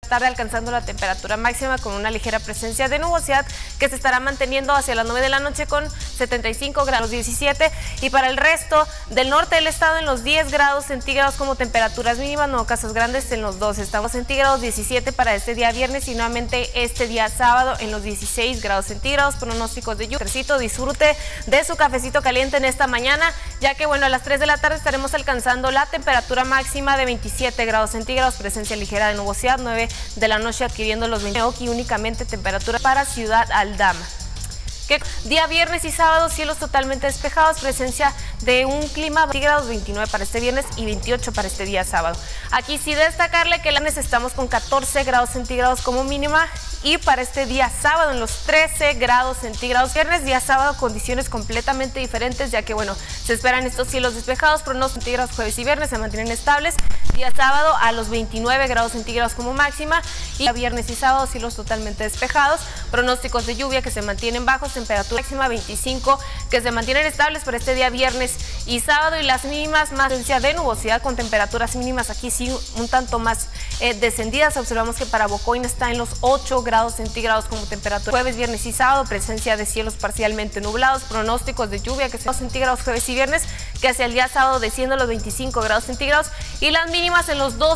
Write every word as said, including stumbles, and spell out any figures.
tarde alcanzando la temperatura máxima con una ligera presencia de nubosidad que se estará manteniendo hacia las nueve de la noche con setenta y cinco grados diecisiete, y para el resto del norte del estado en los diez grados centígrados como temperaturas mínimas, no casas grandes en los doce estamos centígrados, diecisiete para este día viernes y nuevamente este día sábado en los dieciséis grados centígrados. Pronósticos de lluvia. Disfrute de su cafecito caliente en esta mañana, ya que bueno, a las tres de la tarde estaremos alcanzando la temperatura máxima de veintisiete grados centígrados, presencia ligera de nubosidad, nueve de la noche adquiriendo los veinte y únicamente temperatura para Ciudad Aldama. Que día viernes y sábado cielos totalmente despejados, presencia de un clima veinte grados, veintinueve para este viernes y veintiocho para este día sábado. Aquí sí destacarle que el lunes estamos con catorce grados centígrados como mínima y para este día sábado en los trece grados centígrados. Viernes, día sábado, condiciones completamente diferentes, ya que bueno, se esperan estos cielos despejados, pronósticos centígrados jueves y viernes se mantienen estables. Día sábado a los veintinueve grados centígrados como máxima y viernes y sábado cielos totalmente despejados, pronósticos de lluvia que se mantienen bajos, temperatura máxima veinticinco que se mantienen estables para este día viernes y sábado, y las mínimas más presencia de nubosidad con temperaturas mínimas aquí sí un tanto más eh, descendidas. Observamos que para Bocoina está en los ocho grados centígrados como temperatura. Jueves, viernes y sábado presencia de cielos parcialmente nublados, pronósticos de lluvia que son centígrados jueves y viernes, que hacia el día sábado desciende los veinticinco grados centígrados y las mínimas en los dos